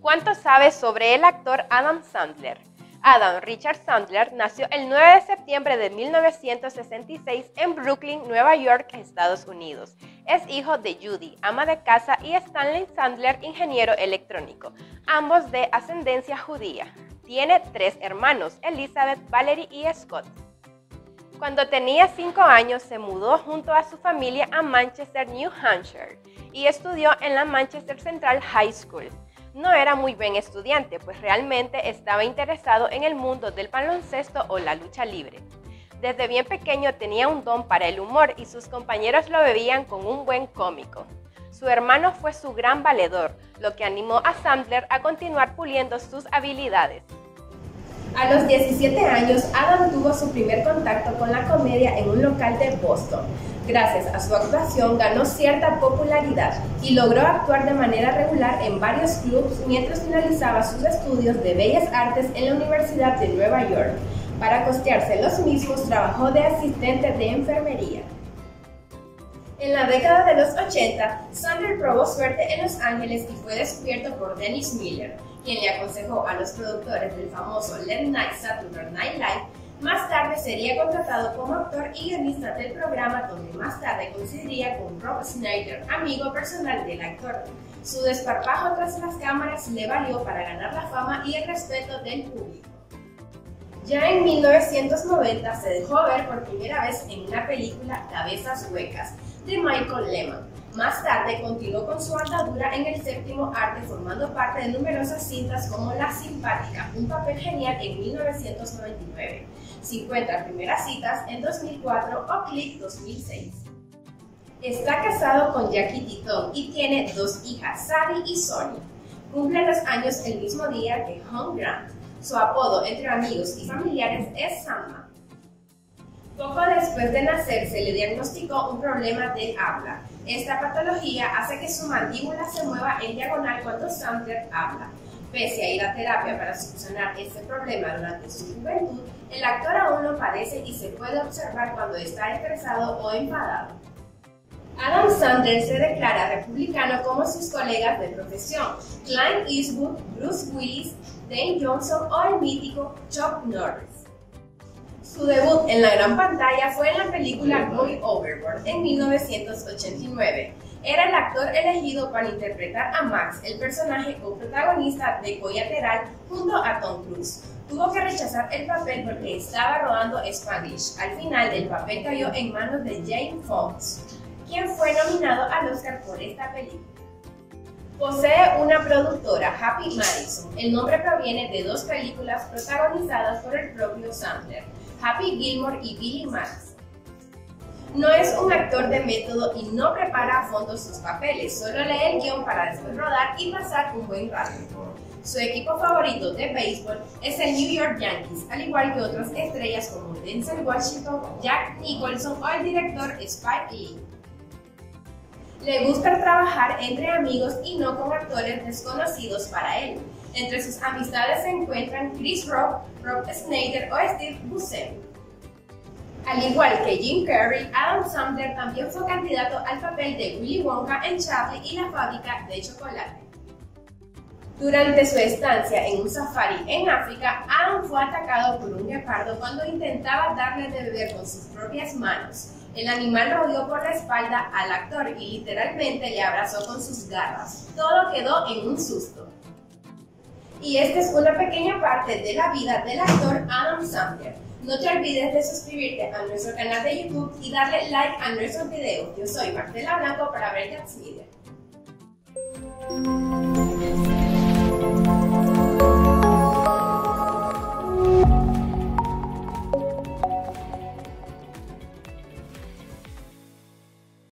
¿Cuánto sabes sobre el actor Adam Sandler? Adam Richard Sandler nació el 9 de septiembre de 1966 en Brooklyn, Nueva York, Estados Unidos. Es hijo de Judy, ama de casa, y Stanley Sandler, ingeniero electrónico, ambos de ascendencia judía. Tiene 3 hermanos, Elizabeth, Valerie y Scott. Cuando tenía 5 años se mudó junto a su familia a Manchester, New Hampshire, y estudió en la Manchester Central High School. No era muy buen estudiante, pues realmente estaba interesado en el mundo del baloncesto o la lucha libre. Desde bien pequeño tenía un don para el humor y sus compañeros lo veían como un buen cómico. Su hermano fue su gran valedor, lo que animó a Sandler a continuar puliendo sus habilidades. A los 17 años, Adam tuvo su primer contacto con la comedia en un local de Boston. Gracias a su actuación ganó cierta popularidad y logró actuar de manera regular en varios clubs mientras finalizaba sus estudios de Bellas Artes en la Universidad de Nueva York. Para costearse los mismos, trabajó de asistente de enfermería. En la década de los 80, Sandler probó suerte en Los Ángeles y fue descubierto por Dennis Miller, quien le aconsejó a los productores del famoso Late Night Saturday Night Live. Más tarde sería contratado como actor y guionista del programa, donde más tarde coincidiría con Rob Schneider, amigo personal del actor. Su desparpajo tras las cámaras le valió para ganar la fama y el respeto del público. Ya en 1990 se dejó ver por primera vez en una película, Cabezas Huecas, de Michael Lehmann. Más tarde continuó con su andadura en el séptimo arte, formando parte de numerosas cintas como La Simpática, un papel genial en 1999, 50 primeras citas en 2004 o Click 2006. Está casado con Jackie Titton y tiene 2 hijas, Sadie y Sonny. Cumple los años el mismo día que Hugh Grant. Su apodo entre amigos y familiares es Sandman. Poco después de nacer se le diagnosticó un problema de habla. Esta patología hace que su mandíbula se mueva en diagonal cuando Sandler habla. Pese a ir a terapia para solucionar este problema durante su juventud, el actor aún lo padece y se puede observar cuando está estresado o enfadado. Adam Sandler se declara republicano como sus colegas de profesión, Clint Eastwood, Bruce Willis, Dwayne Johnson o el mítico Chuck Norris. Su debut en la gran pantalla fue en la película Going Overboard en 1989. Era el actor elegido para interpretar a Max, el personaje coprotagonista de Collateral, junto a Tom Cruise. Tuvo que rechazar el papel porque estaba rodando Spanglish. Al final, el papel cayó en manos de Jane Fonda, quien fue nominado al Oscar por esta película. Posee una productora, Happy Madison. El nombre proviene de 2 películas protagonizadas por el propio Sandler, Happy Gilmore y Billy Madison. No es un actor de método y no prepara a fondo sus papeles, solo lee el guión para después rodar y pasar un buen rato. Su equipo favorito de béisbol es el New York Yankees, al igual que otras estrellas como Denzel Washington, Jack Nicholson o el director Spike Lee. Le gusta trabajar entre amigos y no con actores desconocidos para él. Entre sus amistades se encuentran Chris Rock, Rob Schneider o Steve Buscemi. Al igual que Jim Carrey, Adam Sandler también fue candidato al papel de Willy Wonka en Charlie y la fábrica de chocolate. Durante su estancia en un safari en África, Adam fue atacado por un guepardo cuando intentaba darle de beber con sus propias manos. El animal rodeó por la espalda al actor y literalmente le abrazó con sus garras. Todo quedó en un susto. Y esta es una pequeña parte de la vida del actor Adam Sandler. No te olvides de suscribirte a nuestro canal de YouTube y darle like a nuestros videos. Yo soy Marcela Blanco para Breakdance Media.